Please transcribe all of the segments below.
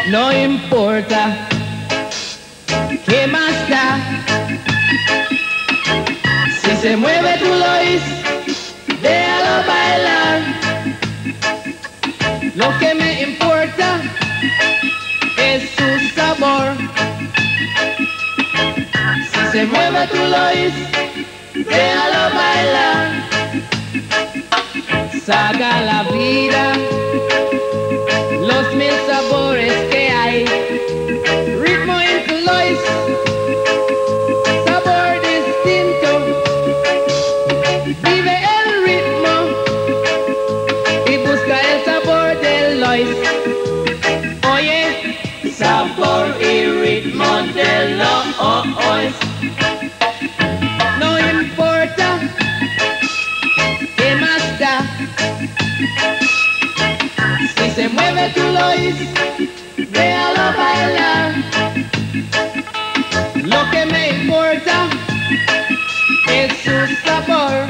No importa qué más da. Si se mueve tú Lois, déjalo bailar. Lo que me importa es su sabor. Si se mueve tú Lois, déjalo bailar. Saga la vida, los mil sabores que hay. Ritmo en tu Lois, sabor distinto. Vive el ritmo y busca el sabor del Lois. Oye, sabor y ritmo del Lois. No importa qué más da. Si se mueve tu Lois, déjalo bailar. Lo que me importa es su sabor.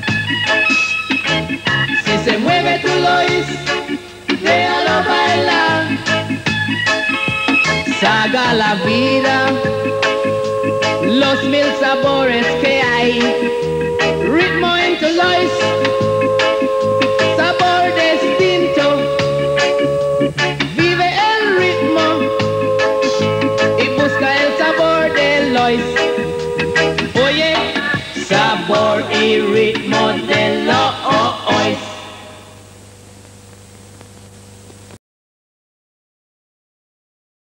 Si se mueve tu Lois, déjalo bailar. Saga la vida, los mil sabores que hay. Ritmo en tu Lois.